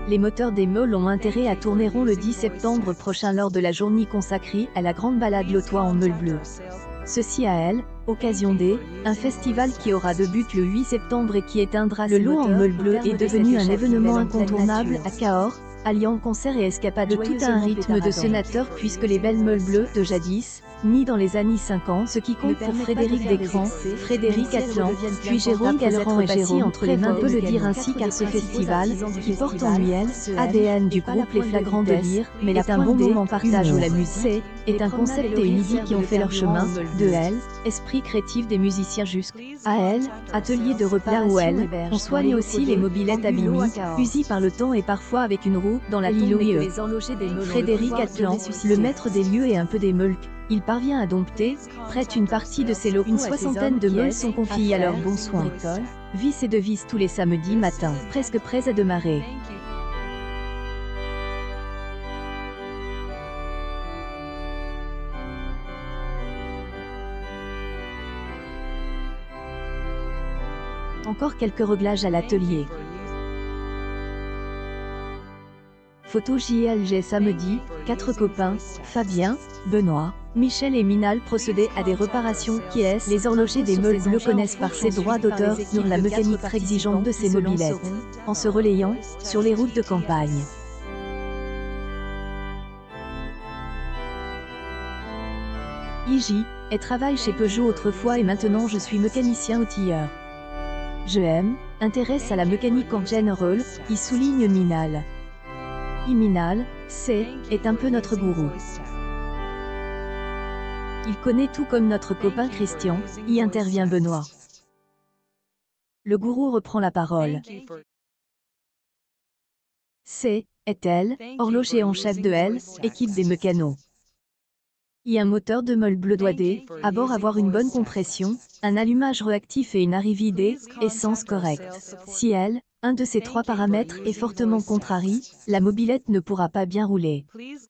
Les moteurs des meules ont intérêt à tourner rond le 10 septembre prochain lors de la journée consacrée à la grande balade lotois en meule bleue. Ceci à elle, occasion un festival qui aura de but le 8 septembre et qui éteindra le lot en meule bleue est devenu un événement incontournable à Cahors, alliant concert et escapade tout à un rythme de sénateur puisque les belles meules bleues de jadis, nées dans les années 50, ce qui compte pour Frédéric Descrans, Frédéric Atlan, puis Jérôme Galleran et Jérôme entre les mains peut le dire ainsi car ce festival, qui porte en lui ADN du groupe Les Flagrants de Lire, mais est un bon moment partage où la musique est un concept et une idée qui ont fait leur chemin, de elle, esprit créatif des musiciens jusqu'à elle, atelier de repas où elle, on soigne aussi les mobylettes abîmées, usées par le temps et parfois avec une roue dans la pilouille. Frédéric Atlan, le maître des lieux et un peu des meules, il parvient à dompter, prête une partie de ses locaux. Une soixantaine de meules sont confiées à leur bon soin. Vis et devises tous les samedis matins, presque prêts à démarrer. Encore quelques réglages à l'atelier. Photo JLG samedi, 4 copains, Fabien, Benoît, Michel et Minal procédaient à des réparations qui les horlogers des meules bleues connaissent par ses droits d'auteur sur la mécanique très exigeante de ces mobylettes, en se relayant sur les routes de campagne. Et travaille chez Peugeot autrefois et maintenant je suis mécanicien outilleur. Je intéresse à la mécanique en général, y souligne Minal. Minal, est un peu notre gourou. Il connaît tout comme notre copain Christian, y intervient Benoît. Le gourou reprend la parole. Est-elle, horloger en chef de elle, équipe des mécanos. Y un moteur de meule bleu doidé, à bord avoir une bonne compression, un allumage réactif et une arrivée essence correcte. Si un de ces 3 paramètres est fortement contrarié, la mobylette ne pourra pas bien rouler.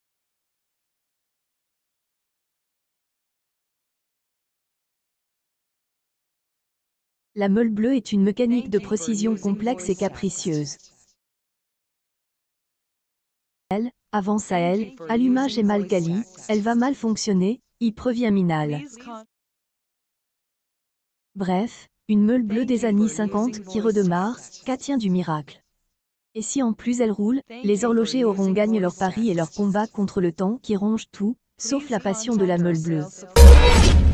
La meule bleue est une mécanique de précision complexe et capricieuse. Avance à elle, allumage est mal quali, elle va mal fonctionner, y prévient Minal. Bref, une meule bleue des années 50 qui redémarre, qu'à tient du miracle. Et si en plus elle roule, les horlogers auront gagné leur pari et leur combat contre le temps qui ronge tout, sauf la passion de la meule bleue.